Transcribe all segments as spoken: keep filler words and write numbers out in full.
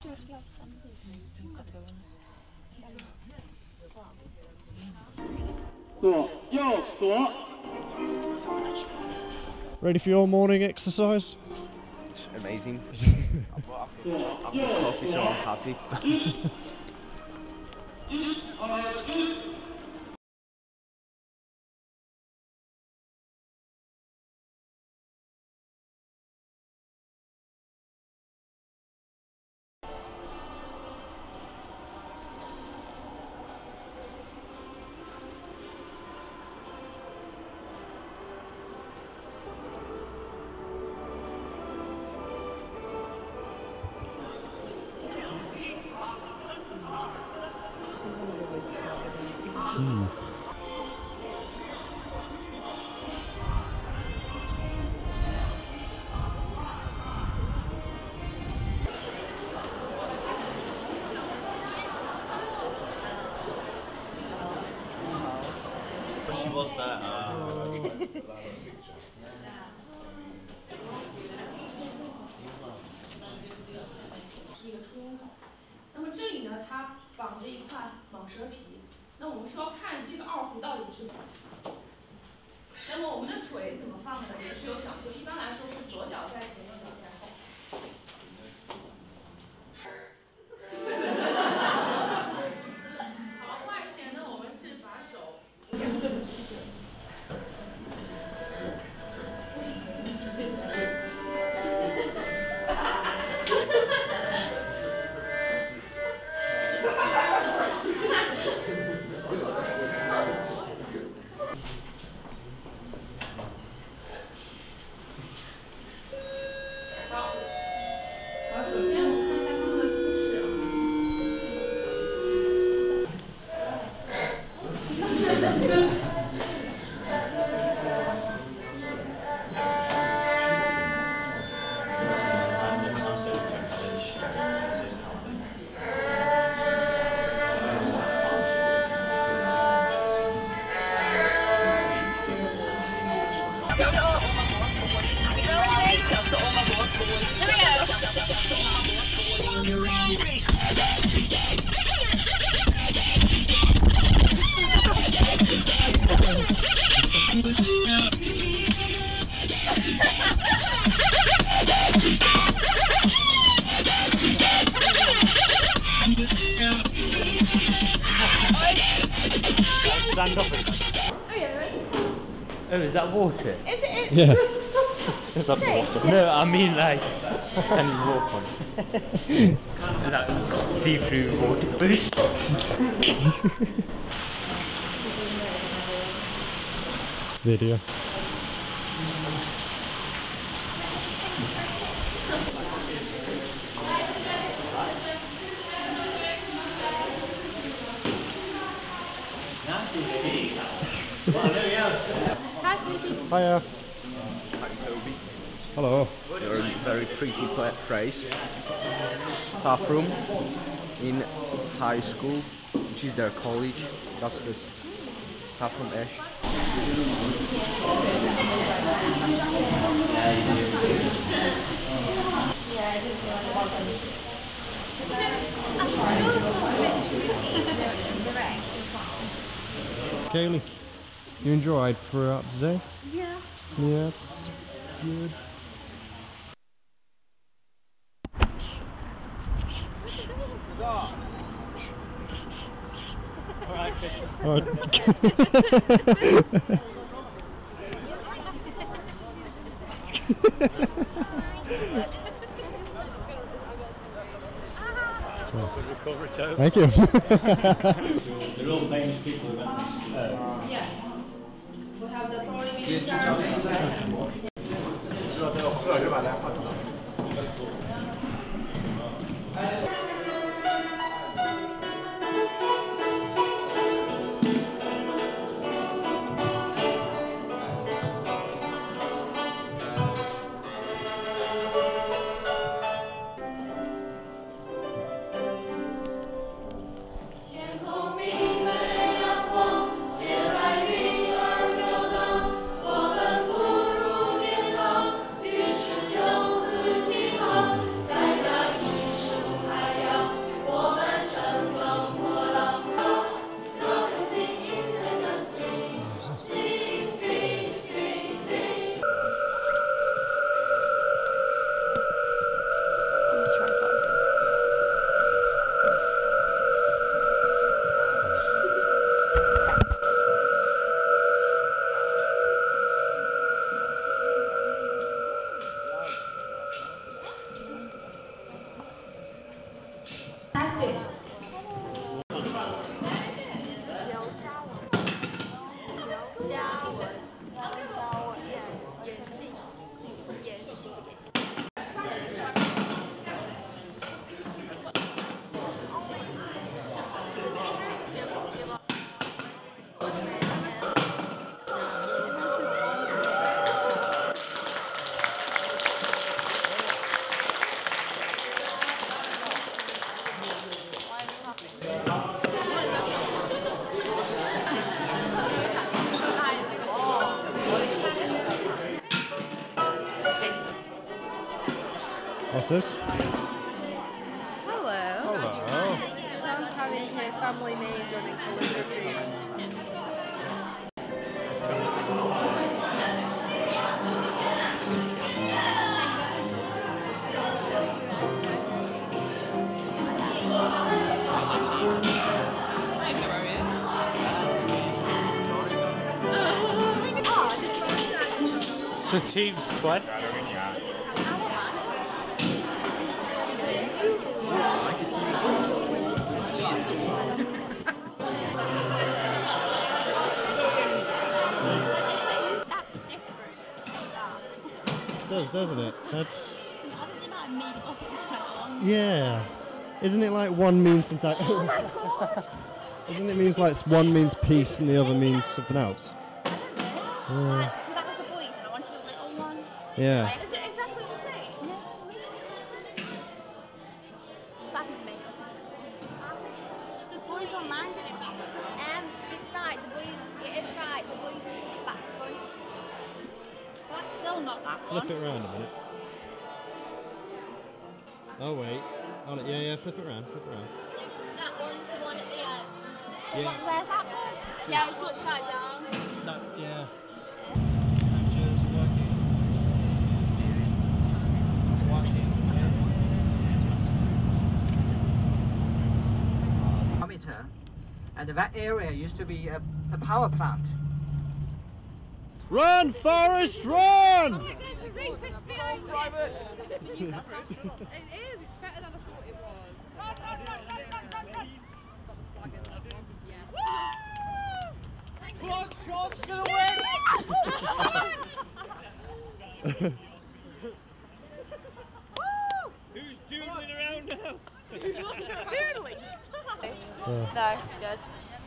Ready for your morning exercise? It's amazing. I've got, I've got, I've got coffee, so I'm happy. Hmm. 那么这里呢，它绑着一块蟒蛇皮。那我们说看这个二胡到底是。那么我们的腿怎么放呢？也是有讲究。一般来说是左脚在前，右脚在后。好，外弦呢，我们是把手。 Stand up. Oh, is that water? Is it? Yeah. It's up the bottom. No, I mean like, can you walk on it? Like see-through water. Video. Hiya. Hi, Toby. Hello. You're a very pretty place. Staff room in high school, which is their college. That's the staff room ish. Kaylee, you enjoyed throughout the day? Yeah. Yes. Good. Alright. Thank you. The real famous people who went to school. Uh, yeah. We have the following minister. What's this? Hello. Hello. Sounds having a family name done in calligraphy. So Steve's twat. It does, doesn't it? That's. Yeah. Isn't it like one means something? Oh my god! Isn't it means like one means peace and the other means something else? Yeah. Because that was the boys and I wanted a little one. Yeah. Is it exactly the same? No. So I can make it. The boys online did it back to front. Um, it's right, the boys, it is right, the boys just did it back to front. But that's still not that fun. Flip it around a minute. Oh wait. Oh, yeah, yeah, flip it around, flip it around. That one's the one at the end. Yeah. What, where's that one? Yeah, it's upside down. No, yeah. And that area used to be a, a power plant. Run, Forrest, run! It is, it's better than I thought it was. Got the flag in that one, yes. Plug shots to the win! Who's doodling around now? Doodling? No, good.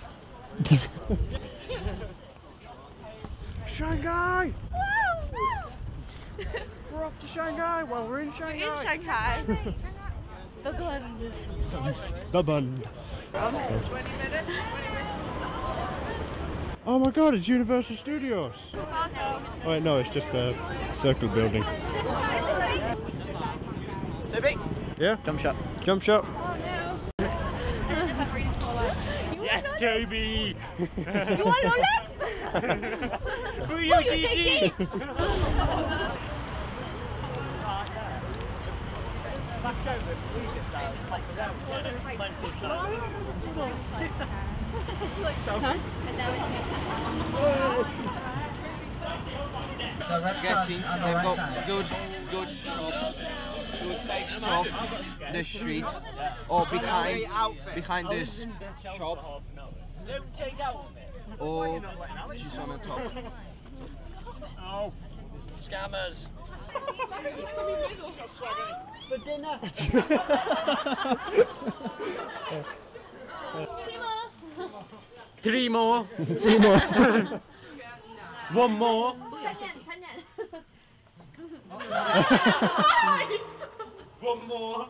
Shanghai! We're off to Shanghai. Well, we're in Shanghai. In Shanghai. The Bund. The bun. twenty minutes. Oh my god, it's Universal Studios! Oh wait, no, it's just a circle building. Yeah? Jump shot. Jump shot. Yes, Toby! You want your legs? Booyah, Shishi! Guessing they've got good, good shops, good fake stuff in the street or behind, behind this shop, or just on the top. Oh, scammers! For dinner! Three more! Three more. One more! One more!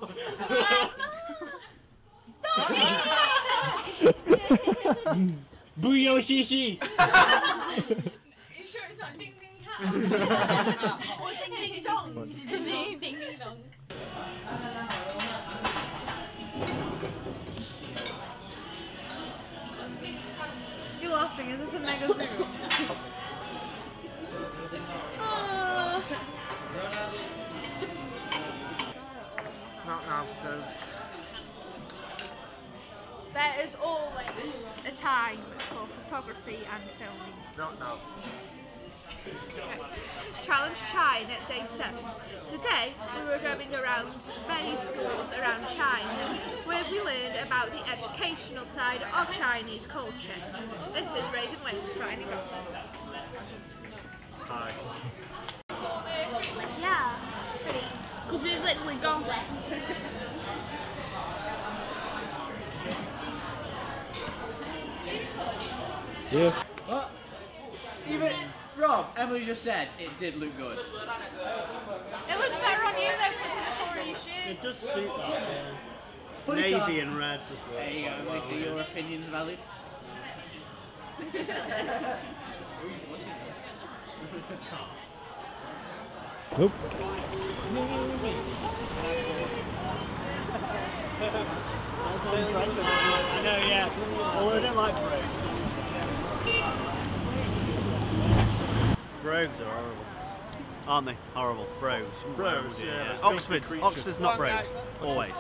Booyah, Shishi! You sure it's not ding ding cat? Or ding ding dong? Ding ding ding dong. You're laughing, is this a mega zoom? Not now, Tobes. There is always a time for photography and filming. Not now. Challenge China day seven. Today we were going around many schools around China with have we learned about the educational side of Chinese culture? This is Reagan Wayne signing off. Hi. Yeah, pretty. Because we've literally gone. Yeah. What? Even Rob, Emily just said it did look good. It looks better on you though because of the colour of your shirt. It does suit that, yeah. Put it Navy on. and red as well. There you go, Well, Lisa, yeah. your opinion's valid. Nope. I know, yeah. Although I don't like brogues. Brogues are horrible. Aren't they? Horrible. Brogues. Brogues, Oh, yeah, dear. they're Oxford's, filthy Oxford's creatures. not brogues. Always.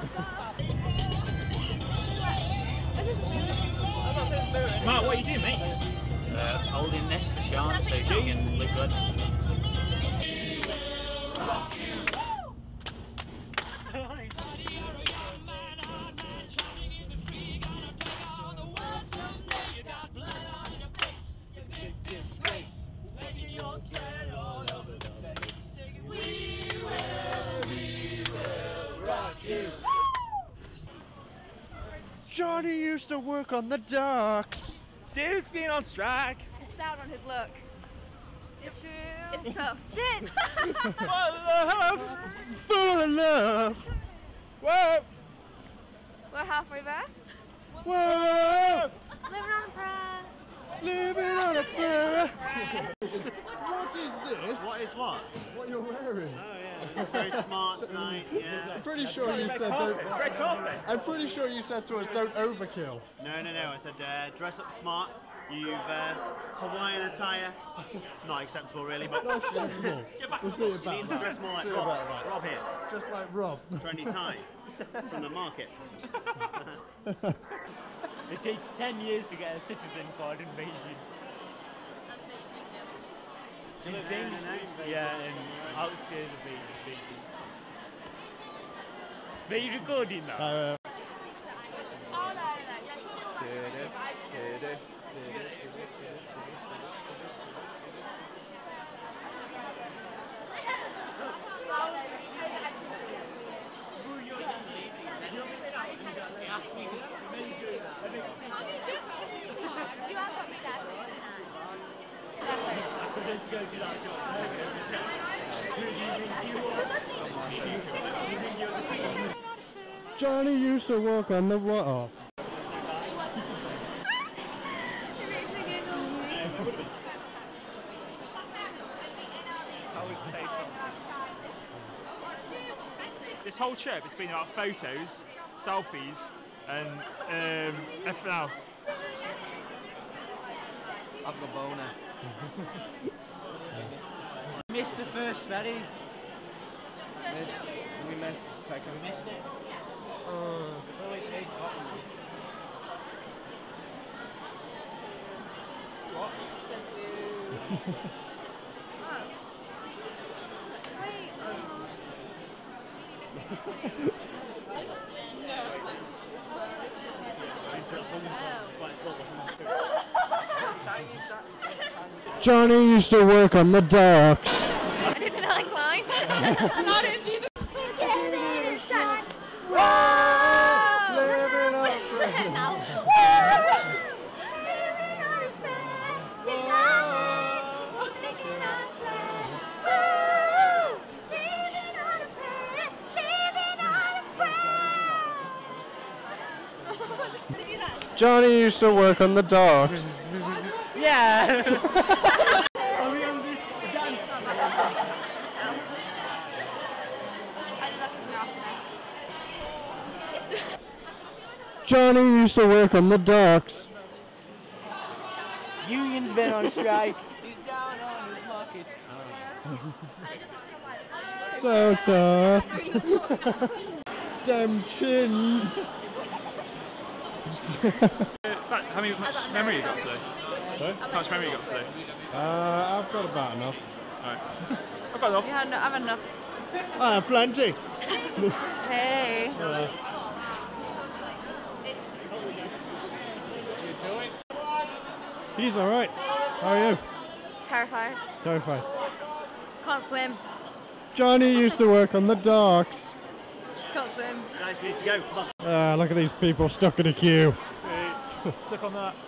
Mark, what are you doing, mate? Uh, holding this for Sean so she can look good. Johnny used to work on the docks. Dude's been on strike. It's down on his luck. It's true. It's tough. Shit! What love? Full of love. Whoa! We're halfway there. Whoa! Living on a prayer. Living on a prayer. What is this? What is what? What you're wearing? Oh, yeah. Very smart tonight, yeah. I'm pretty sure you said don't. I'm pretty sure you said to us don't overkill. No, no, no. I said uh, dress up smart. You've uh, Hawaiian attire. Not acceptable, really, but Not acceptable. We'll see You about need to that. dress more like See Rob. about that. Rob here. Just like Rob. Trendy tie from the markets. It takes ten years to get a citizen card in Beijing. She's in, yeah, in outskirts of Beijing. Beijing. Are you recording now? Uh, Oh, no, no. You have got me there. So let's go to that job. Who do you think you are? Johnny used to work on the water. I would say something. This whole trip has been about photos, selfies, and um, everything else. I've got boner. Missed the first ferry. Missed, we missed the second. We missed it. Oh. Oh, wait, wait, What? Johnny used to work on the docks. I didn't know that line. Not it either. Give it a shot. Living on Now. Living on a prayer tonight. Thinking of flag. Living on a prayer. Living on a prayer. Did you do that? Johnny used to work on the docks. Yeah! Are we on the dance? I did that because we're off there. Johnny used to work on the docks. Union's been on strike. He's down on his luck, it's time. So tough. Damn chins. How many much memory you got today? Sorry? How much memory you got today? Uh, I've got about enough. Alright. I've got enough. Yeah, no, I've had enough. I have plenty. Hey. Uh, He's alright. How are you? Terrified. Terrified. Can't swim. Johnny used to work on the docks. Can't swim. Nice for you to go. Come on. Ah, look at these people stuck in a queue. Stuck on that.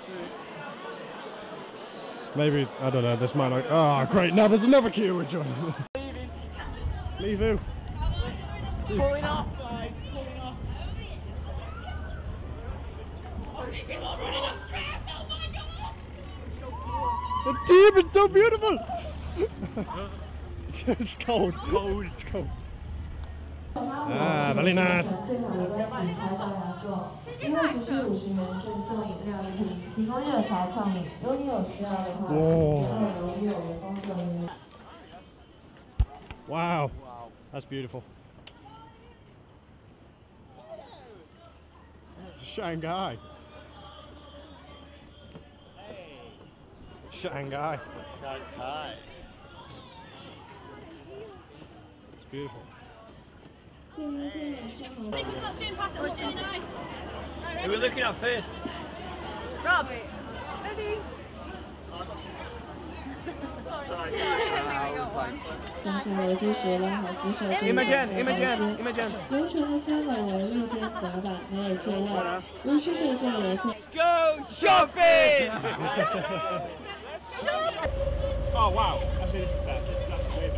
Maybe, I don't know, this might not... Oh, great, now there's another queue with Johnny. Leaving. Leave who? Pulling off, guys. Pulling off. The team is so beautiful! It's cold. It's cold. It's cold. Ah, very nice. 因为只是五十元赠送饮料一瓶，提供热茶畅饮。如果你有需要的话，请联络与我们工作人员。 Wow, that's beautiful. Shanghai. Shanghai. Shanghai. It's beautiful. Who Who are we looking at first? Rob. Ready? Imogen, Imogen, Imogen. Go shopping! Oh wow, actually this is better. This is actually way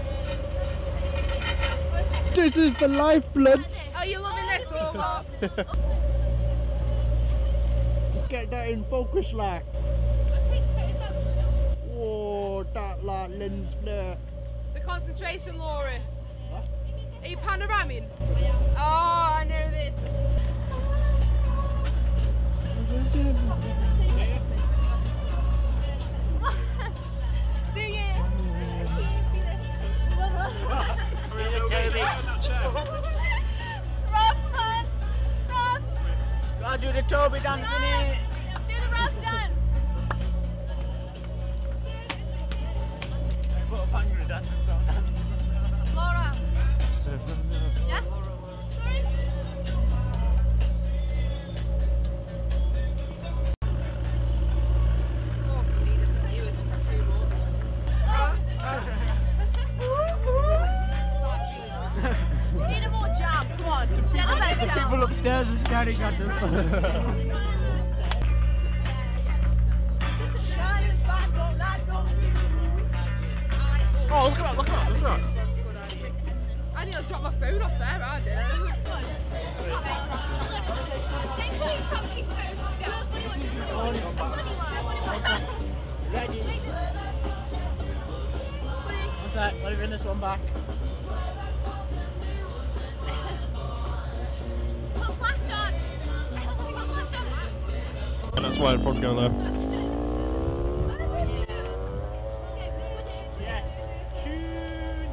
better. This is the lifeblood. Are you loving this or what? Just get that in focus, like. Whoa, that like lens flare. The concentration, Laura. What? Are you panoraming? Oh, I know this. Do you? Rob, man! Rob! Gotta do the Toby dance, innit? Do the Rob dance! Laura! Yeah? Sorry? Oh, this view is just too much. We need a more jam, come on. Get a better jam. People upstairs are staring at us. Oh, look at that, look at that, look at that. That's a good idea. I need to drop my phone off there, I did Ready? What's that? Let me bring this one back. Put flash on! Put flash on! That's why I'd probably go there. Yes. Tune.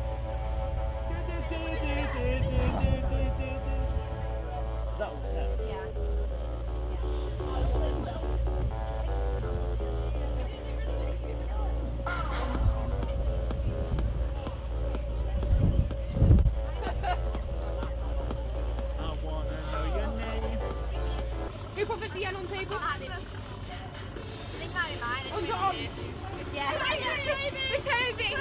That one, yeah. Who put fifty yen on the table? I think I mine. Under arms. Yeah. The Toby!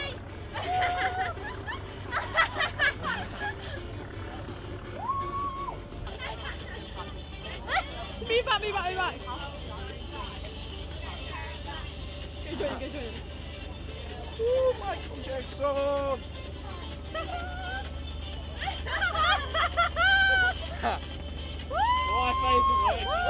Me back, me back, me back. Go join it, go join it. Ooh, Michael Jackson! My favourite word.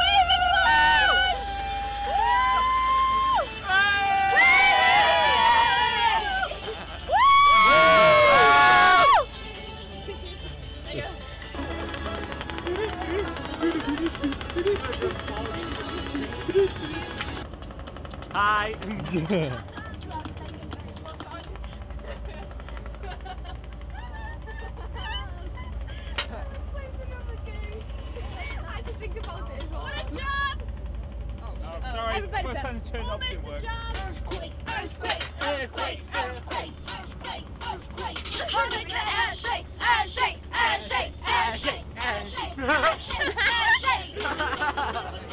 Hi. I had to think about it as well. What a jump! Oh, Oh, sorry, everybody first back. time to turn it off Almost didn't a work. jump! Earthquake, earthquake, earthquake, earthquake, earthquake, earthquake. Oh, make the air shake, air shake, air shake, air shake, air shake, air shake, air shake.